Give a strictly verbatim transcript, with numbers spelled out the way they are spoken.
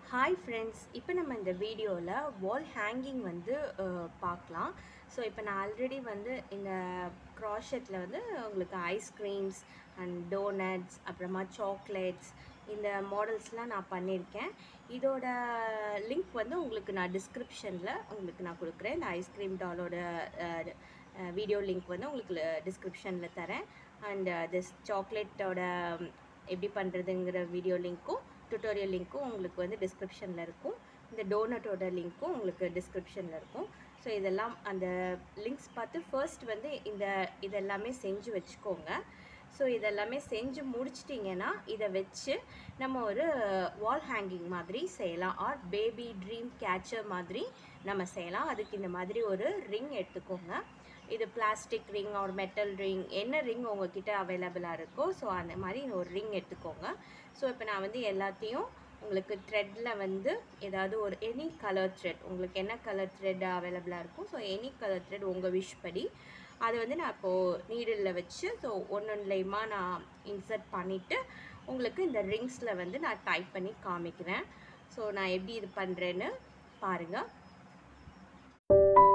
Hi friends, இப்போ நம்ம இந்த வீடியோவில் wall hanging வந்து பார்க்கலாம். ஸோ இப்போ நான் ஆல்ரெடி வந்து இந்த க்ராஷெட்டில் வந்து உங்களுக்கு ஐஸ்கிரீம்ஸ் அண்ட் டோனட்ஸ் அப்புறமா சாக்லேட்ஸ் இந்த மாடல்ஸ்லாம் நான் பண்ணியிருக்கேன். இதோட லிங்க் வந்து உங்களுக்கு நான் டிஸ்கிரிப்ஷனில் உங்களுக்கு நான் கொடுக்குறேன். இந்த ஐஸ்கிரீம் டாலோட வீடியோ லிங்க் வந்து உங்களுக்கு டிஸ்கிரிப்ஷனில் தரேன். அண்ட் திஸ் சாக்லேட்டோட எப்படி பண்ணுறதுங்கிற வீடியோ லிங்க்கும் டுட்டோரியல் லிங்க்கும் உங்களுக்கு வந்து டிஸ்கிரிப்ஷனில் இருக்கும். இந்த டோனட்டோட லிங்க்கும் உங்களுக்கு டிஸ்கிரிப்ஷனில் இருக்கும். ஸோ இதெல்லாம் அந்த லிங்க்ஸ் பார்த்து ஃபர்ஸ்ட் வந்து இந்த இதெல்லாமே செஞ்சு வச்சுக்கோங்க. ஸோ இதெல்லாமே செஞ்சு முடிச்சிட்டிங்கன்னா இதை வச்சு நம்ம ஒரு வால் ஹேங்கிங் மாதிரி செய்யலாம். ஆர் பேபி ட்ரீம் கேச்சர் மாதிரி நம்ம செய்யலாம். அதுக்கு இந்த மாதிரி ஒரு ரிங் எடுத்துக்கோங்க. இது பிளாஸ்டிக் ரிங் ஒரு மெட்டல் ரிங், என்ன ரிங் உங்ககிட்ட அவைலபிளாக இருக்கோ ஸோ அந்த மாதிரி ஒரு ரிங் எடுத்துக்கோங்க. ஸோ இப்போ நான் வந்து எல்லாத்தையும் உங்களுக்கு த்ரெட்டில் வந்து ஏதாவது ஒரு எனி கலர் த்ரெட், உங்களுக்கு என்ன கலர் த்ரெட் அவைலபிளாக இருக்கும் ஸோ எனி கலர் த்ரெட் உங்கள் விஷ் படி அதை வந்து நான் இப்போது நீடில் வச்சு ஸோ ஒன்று ஒன்றுலையுமா நான் இன்சர்ட் பண்ணிவிட்டு உங்களுக்கு இந்த ரிங்ஸில் வந்து நான் டைப் பண்ணி காமிக்கிறேன். ஸோ நான் எப்படி இது பண்ணுறேன்னு பாருங்கள்.